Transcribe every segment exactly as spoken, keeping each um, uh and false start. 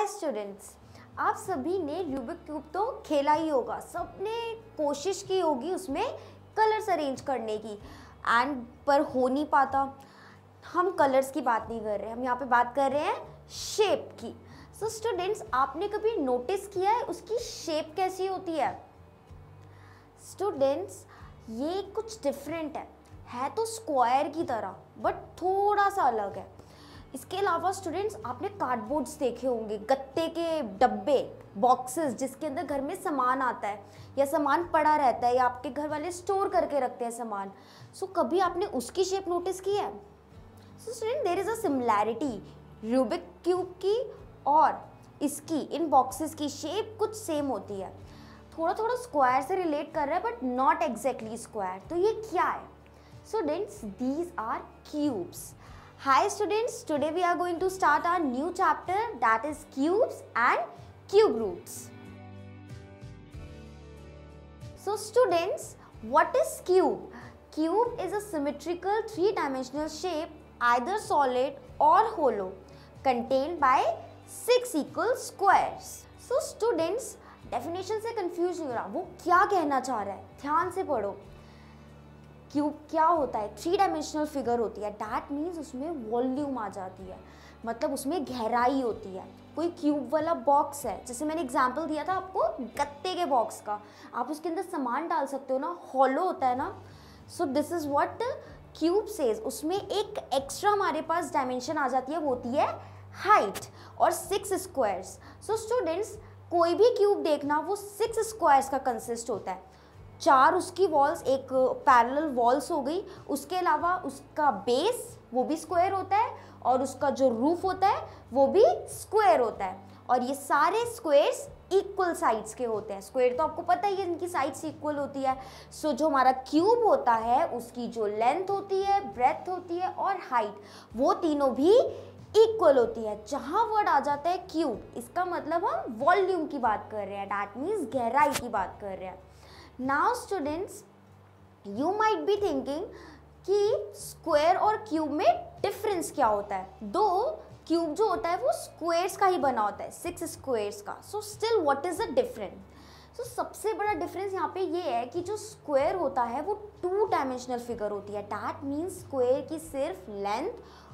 Students, आप सभी ने रूबिक क्यूब तो खेला ही होगा, सबने कोशिश की होगी उसमें कलर्स अरेंज करने की एंड पर हो नहीं पाता। हम कलर्स की बात नहीं कर रहे, हम यहाँ पे बात कर रहे हैं शेप की। सो so, स्टूडेंट्स, आपने कभी नोटिस किया है उसकी शेप कैसी होती है? स्टूडेंट्स, ये कुछ डिफरेंट है है तो स्क्वायर की तरह बट थोड़ा सा अलग है। इसके अलावा स्टूडेंट्स, आपने कार्डबोर्ड्स देखे होंगे, गत्ते के डब्बे, बॉक्सेस जिसके अंदर घर में सामान आता है या सामान पड़ा रहता है या आपके घर वाले स्टोर करके रखते हैं सामान। सो so, कभी आपने उसकी शेप नोटिस की है? So student, there is a similarity Rubik cube की और इसकी, इन बॉक्सेस की शेप कुछ सेम होती है, थोड़ा थोड़ा स्क्वायर से रिलेट कर रहा है बट नॉट एग्जैक्टली स्क्वायर। तो ये क्या है? Students, these are cubes. Hi students, today we are going to start our new chapter, that is cubes and cube roots. So students, what is cube? Cube is a symmetrical three-dimensional shape, either solid or hollow, contained by six equal squares. So students, definition से confuse नहीं हो रहा, वो क्या कहना चाह रहा है? ध्यान से पढ़ो। क्यूब क्या होता है? थ्री डायमेंशनल फिगर होती है, डैट मीन्स उसमें वॉल्यूम आ जाती है, मतलब उसमें गहराई होती है। कोई क्यूब वाला बॉक्स है, जैसे मैंने एग्जांपल दिया था आपको गत्ते के बॉक्स का, आप उसके अंदर सामान डाल सकते हो ना, हॉलो होता है ना। So this is what cube says. उसमें एक एक्स्ट्रा हमारे पास डायमेंशन आ जाती है, वो होती है हाइट और सिक्स स्क्वायर्स। सो स्टूडेंट्स, कोई भी क्यूब देखना वो सिक्स स्क्वायर्स का कंसिस्ट होता है। चार उसकी वॉल्स, एक पैरेलल वॉल्स हो गई, उसके अलावा उसका बेस वो भी स्क्वायर होता है और उसका जो रूफ होता है वो भी स्क्वायर होता है। और ये सारे स्क्वायर्स इक्वल साइड्स के होते हैं। स्क्वायर तो आपको पता ही है, इनकी साइड्स इक्वल होती है। सो so, जो हमारा क्यूब होता है उसकी जो लेंथ होती है, ब्रेथ होती है और हाइट, वो तीनों भी इक्वल होती है। जहाँ वर्ड आ जाता है क्यूब, इसका मतलब हम वॉल्यूम की बात कर रहे हैं, डैट मीन्स गहराई की बात कर रहे हैं। Now students, you might be thinking कि स्क्वायर और क्यूब में डिफरेंस क्या होता है? दो क्यूब जो होता है वो स्क्वायर्स का ही बना होता है, सिक्स स्क्वायर्स का। So still what is the difference? So सबसे बड़ा डिफरेंस यहाँ पे ये है कि जो स्क्वायर होता है वो टू डायमेंशनल फिगर होती है, डैट मीन्स स्क्वायर की सिर्फ लेंथ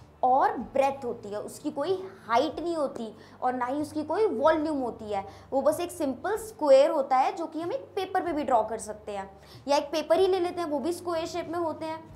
और ब्रेथ होती है, उसकी कोई हाइट नहीं होती और ना ही उसकी कोई वॉल्यूम होती है। वो बस एक सिंपल स्क्वायर होता है जो कि हम एक पेपर पे भी ड्रॉ कर सकते हैं, या एक पेपर ही ले लेते हैं, वो भी स्क्वायर शेप में होते हैं।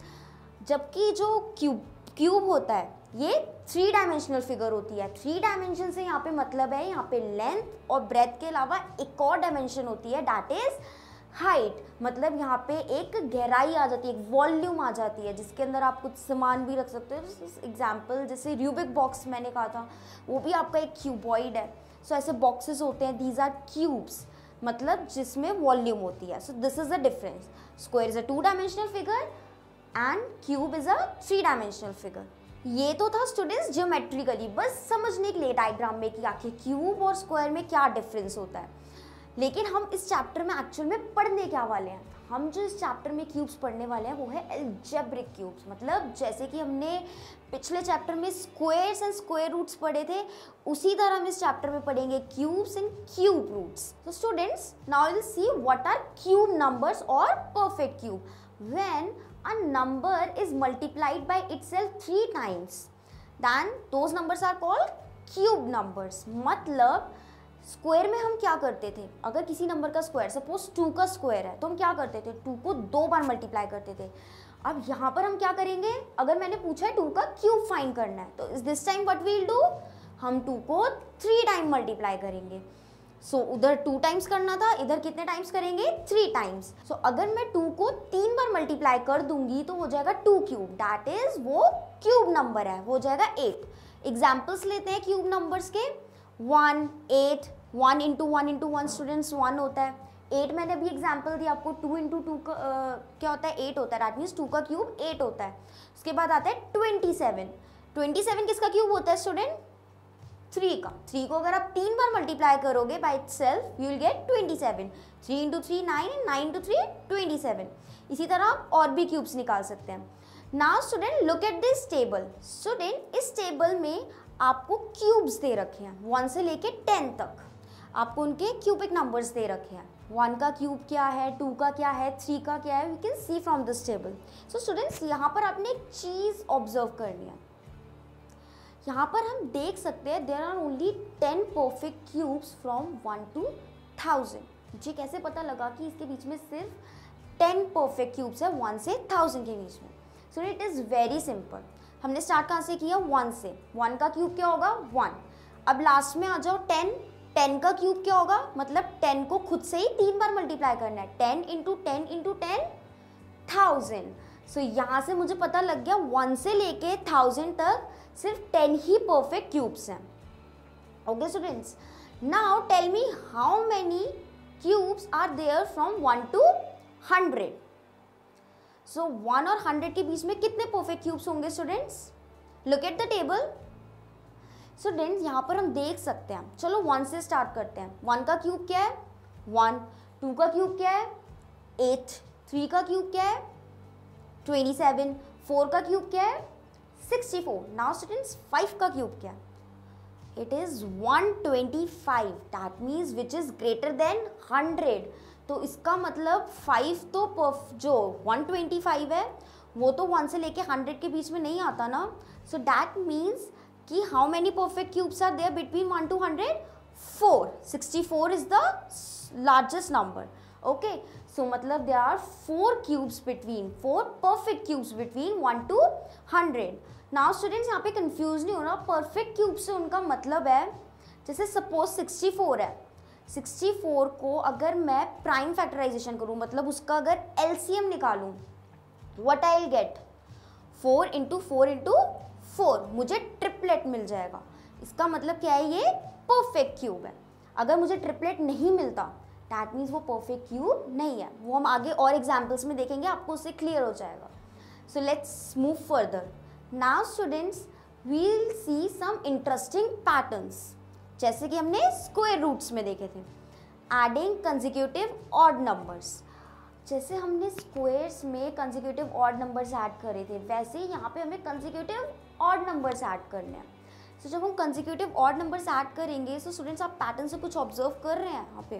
जबकि जो क्यूब क्यूब होता है ये थ्री डायमेंशनल फिगर होती है। थ्री डायमेंशन से यहाँ पे मतलब है, यहाँ पे लेंथ और ब्रेथ के अलावा एक और डायमेंशन होती है, दैट इज हाइट। मतलब यहाँ पे एक गहराई आ जाती है, एक वॉल्यूम आ जाती है जिसके अंदर आप कुछ सामान भी रख सकते हो। एग्जाम्पल जैसे रूबिक बॉक्स मैंने कहा था, वो भी आपका एक क्यूबॉइड है। सो so, ऐसे बॉक्सेस होते हैं, दीज आर क्यूब्स, मतलब जिसमें वॉल्यूम होती है। So this is the difference. Square is a two dimensional figure and cube is a three dimensional figure. ये तो था स्टूडेंट्स ज्योमेट्रिकली, बस समझने के लिए डायग्राम में कि आखिर क्यूब और स्क्वायर में क्या डिफरेंस होता है। लेकिन हम इस चैप्टर में एक्चुअल में पढ़ने क्या वाले हैं? हम जो इस चैप्टर में क्यूब्स पढ़ने वाले हैं वो है अलजेब्रिक क्यूब्स। मतलब जैसे कि हमने पिछले चैप्टर में स्क्वायर्स एंड स्क्वायर रूट्स पढ़े थे, उसी तरह हम इस चैप्टर में पढ़ेंगे क्यूब्स एंड क्यूब रूट्स। तो students, now will see what are cube numbers और perfect cube. When a number is multiplied by itself three times, then those numbers are called cube numbers. मतलब square में हम क्या करते थे? अगर किसी नंबर का स्क्वायर, सपोज टू का स्क्वायर है, तो हम क्या करते थे? टू को दो बार मल्टीप्लाई करते थे। अब यहाँ पर हम क्या करेंगे? अगर मैंने पूछा है टू का क्यूब फाइंड करना है, तो इस this time what we will do, हम टू को थ्री टाइम मल्टीप्लाई करेंगे। सो so, उधर टू टाइम्स करना था, इधर कितने टाइम्स करेंगे? Three times. सो अगर मैं टू को तीन बार मल्टीप्लाई कर दूंगी तो हो जाएगा टू क्यूब, दैट इज वो क्यूब नंबर है, वो हो जाएगा एट। एग्जाम्पल्स लेते हैं क्यूब नंबर्स के। One, eight, one into one into one students one होता है। एट मैंने अभी एग्जाम्पल दिया आपको, टू इंटू टू का uh, क्या होता है? एट होता है, दैट मीन्स टू का क्यूब एट होता है। उसके बाद आता है ट्वेंटी सेवन। ट्वेंटी सेवन किसका क्यूब होता है स्टूडेंट? थ्री का। थ्री को अगर आप तीन बार मल्टीप्लाई करोगे by itself you will get twenty seven. Three into three nine, nine into three twenty seven. इसी तरह आप और भी क्यूब्स निकाल सकते हैं। Now student look at this table. Student, इस टेबल में आपको क्यूब्स दे रखे हैं वन से लेके टेन तक, आपको उनके क्यूबिक नंबर्स दे रखे हैं। वन का क्यूब क्या है, टू का क्या है, थ्री का क्या है, we can see from this table. So students यहाँ पर आपने एक चीज़ ऑब्जर्व करनी है, यहाँ पर हम देख सकते हैं there are only ten perfect cubes from one to thousand. मुझे कैसे पता लगा कि इसके बीच में सिर्फ टेन परफेक्ट क्यूब्स है वन से थाउजेंड के बीच में? So it is very simple. हमने स्टार्ट कहाँ से किया? वन से। वन का क्यूब क्या होगा? वन। अब लास्ट में आ जाओ टेन। टेन का क्यूब क्या होगा? मतलब टेन को खुद से ही तीन बार मल्टीप्लाई करना है। Ten into ten into ten thousand. So यहाँ से मुझे पता लग गया वन से लेके थाउजेंड तक सिर्फ टेन ही परफेक्ट क्यूब्स हैं। Okay students, now tell me how many cubes are there from one to hundred. So one और हंड्रेड के बीच में कितने परफेक्ट क्यूब्स होंगे students? Look at the table. Students यहाँ पर हम देख सकते हैं, चलो वन से स्टार्ट करते हैं। वन का क्यूब क्या है? वन। टू का क्यूब क्या है? एट। थ्री का क्यूब क्या है? Twenty seven. फोर का क्यूब क्या है? Sixty four. Now students five का क्यूब क्या है? It is one twenty five. That means which is greater than hundred. तो इसका मतलब फाइव तो परफ जो वन ट्वेंटी फाइव है वो तो वन से लेके हंड्रेड के बीच में नहीं आता ना। सो दैट मीन्स कि how many perfect cubes are there between one to hundred? Four. Sixty four is the largest number. Okay, so मतलब there are four cubes between, four perfect cubes between one to hundred. Now students यहाँ पे confuse नहीं होना, perfect cube से उनका मतलब है जैसे सपोज सिक्सटी फोर है, सिक्सटी फोर को अगर मैं प्राइम फैक्टराइजेशन करूँ, मतलब उसका अगर एलसीएम निकालूँ, what I will get? Four into four into four, मुझे ट्रिपलेट मिल जाएगा। इसका मतलब क्या है? ये परफेक्ट क्यूब है। अगर मुझे ट्रिपलेट नहीं मिलता दैट मीन्स वो परफेक्ट क्यूब नहीं है। वो हम आगे और एग्जाम्पल्स में देखेंगे, आपको उससे क्लियर हो जाएगा। So let's move further. Now students we will see some interesting patterns, जैसे कि हमने स्क्वायर रूट्स में देखे थे। एडिंग कंसेक्यूटिव ऑड नंबर्स, जैसे हमने स्क्वायर्स में कंसेक्यूटिव ऑड नंबर्स ऐड करे थे, वैसे ही यहाँ पे हमें कंसेक्यूटिव ऑड नंबर्स ऐड करने हैं। सो so, जब हम कंसेक्यूटिव ऑड नंबर्स ऐड करेंगे, सो स्टूडेंट्स आप पैटर्न से कुछ ऑब्जर्व कर रहे हैं यहाँ पे?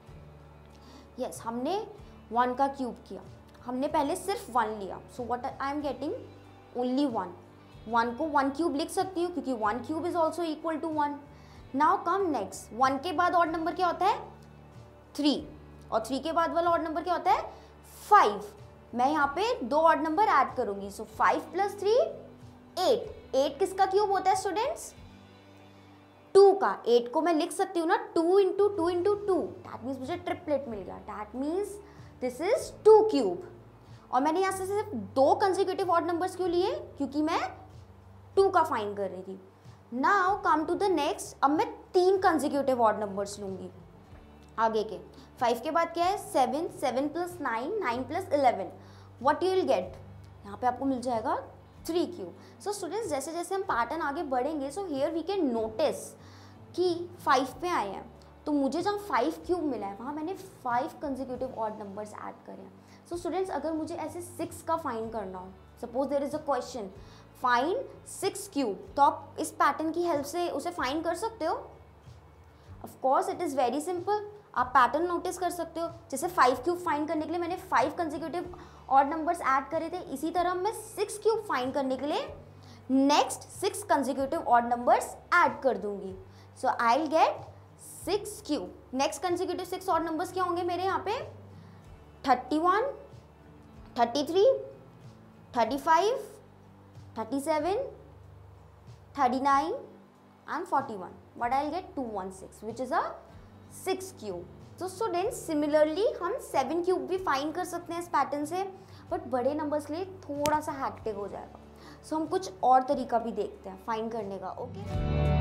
यस yes, हमने वन का क्यूब किया, हमने पहले सिर्फ वन लिया। So what I am getting? Only one. One को वन क्यूब लिख सकती हूँ क्योंकि one cube is also equal to one. Now come next, one के बाद ऑड नंबर क्या होता है? थ्री। और थ्री के बाद वाला ऑड नंबर क्या होता है? फाइव। मैं यहाँ पे दो ऑड नंबर ऐड करूंगी। So five plus three eight. Eight किसका क्यूब होता है स्टूडेंट्स? टू का। एट को मैं लिख सकती हूँ ना two into two into two. That means मुझे ट्रिपलेट मिल गया। That means this is two cube. और मैंने यहाँ से सिर्फ दो कंसेक्यूटिव ऑड नंबर्स क्यों लिए? क्योंकि मैं टू का फाइंड कर रही थी। Now come to the next. अब मैं तीन कंसेक्यूटिव ऑड नंबर्स लूंगी आगे के। फाइव के बाद क्या है? Seven. Seven plus nine, nine plus eleven. What you will get? यहाँ पे आपको मिल जाएगा थ्री क्यूब। सो स्टूडेंट्स जैसे जैसे हम पैटर्न आगे बढ़ेंगे, so here we can notice कि फाइव पे आए हैं, तो मुझे जहाँ फाइव क्यूब मिला है वहाँ मैंने five consecutive odd numbers add करे हैं। सो स्टूडेंट्स अगर मुझे ऐसे सिक्स का फाइंड करना हो, suppose there is a question find six cube, तो आप इस पैटर्न की हेल्प से उसे फाइंड कर सकते हो। Of course it is very simple. आप पैटर्न नोटिस कर सकते हो। जैसे फाइव क्यूब फाइंड करने के लिए मैंने five consecutive odd numbers add करे थे, इसी तरह मैं सिक्स क्यूब फाइंड करने के लिए next six consecutive odd numbers add कर दूंगी। So I will get six cube. Next consecutive six odd numbers क्या होंगे मेरे यहाँ पे? Thirty one, thirty three, thirty five, thirty seven, thirty nine and forty-one. What I'll get? two hundred sixteen, which is a six cube. So students similarly हम seven cube भी find कर सकते हैं इस पैटर्न से, बट बड़े numbers के लिए थोड़ा सा हैक्टिक हो जाएगा। सो so, हम कुछ और तरीका भी देखते हैं फाइंड करने का। Okay okay?